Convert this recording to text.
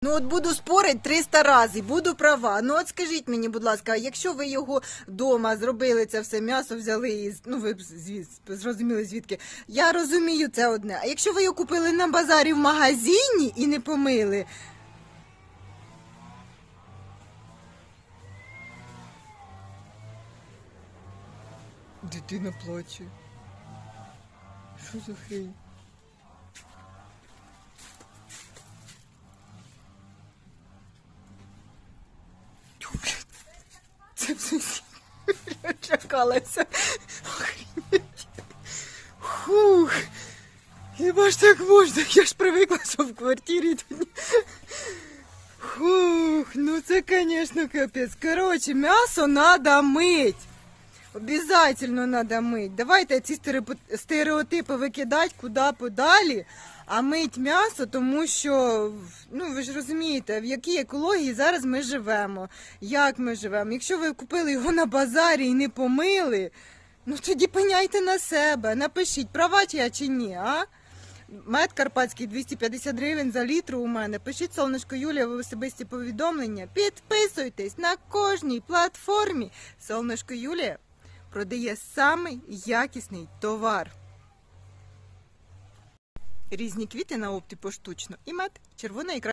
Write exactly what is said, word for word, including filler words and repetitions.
Ну от буду спорити триста разів, буду права. Ну от скажіть мені, будь ласка, якщо ви його вдома зробили, це все м'ясо взяли, і, ну ви звід, зрозуміли звідки, я розумію, це одне. А якщо ви його купили на базарі в магазині і не помили... Дитина плаче. Що за хрень? Це все чекалася. Охренеть. Фух. Хіба ж так можна? Я ж привикла, що в квартирі тут. Фух, ну це, звісно, капець. Коротше, м'ясо треба мить. Обязательно надо мить. Давайте ці стереотипи викидати куди подалі, а мить м'ясо, тому що, ну ви ж розумієте, в якій екології зараз ми живемо, як ми живемо. Якщо ви купили його на базарі і не помили, ну тоді пеняйте на себе, напишіть, права я чи ні, а? Мед карпатський двісті п'ятдесят гривень за літр у мене. Пишіть Сонечко Юлія в особисті повідомлення, підписуйтесь на кожній платформі. Сонечко Юлія продає самий якісний товар. Різні квіти на опті поштучно і мед, червона ікра.